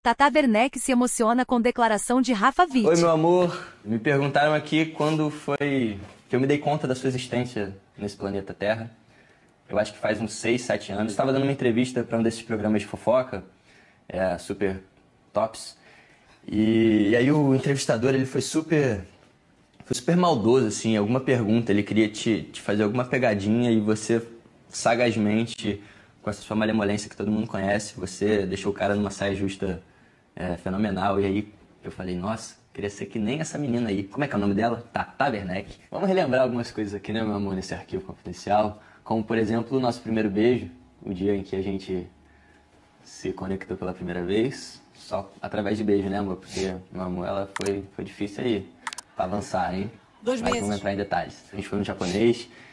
Tata Werneck se emociona com declaração de Rafa Witt. Oi, meu amor. Me perguntaram aqui quando foi que eu me dei conta da sua existência nesse planeta Terra. Eu acho que faz uns 6, 7 anos. Estava dando uma entrevista para um desses programas de fofoca, Super Tops. E aí o entrevistador, ele foi super maldoso, assim, alguma pergunta, ele queria te fazer alguma pegadinha e você, sagazmente, com essa sua malemolência que todo mundo conhece, você deixou o cara numa saia justa fenomenal. E aí eu falei, nossa, queria ser que nem essa menina aí. Como é que é o nome dela? Tata Werneck. Vamos relembrar algumas coisas aqui, né, meu amor, nesse arquivo confidencial. Como, por exemplo, o nosso primeiro beijo, o dia em que a gente se conectou pela primeira vez. Só através de beijo, né, amor? Porque, meu amor, foi difícil aí pra avançar, hein? 2 Mas meses. vamos entrar em detalhes. A gente foi no japonês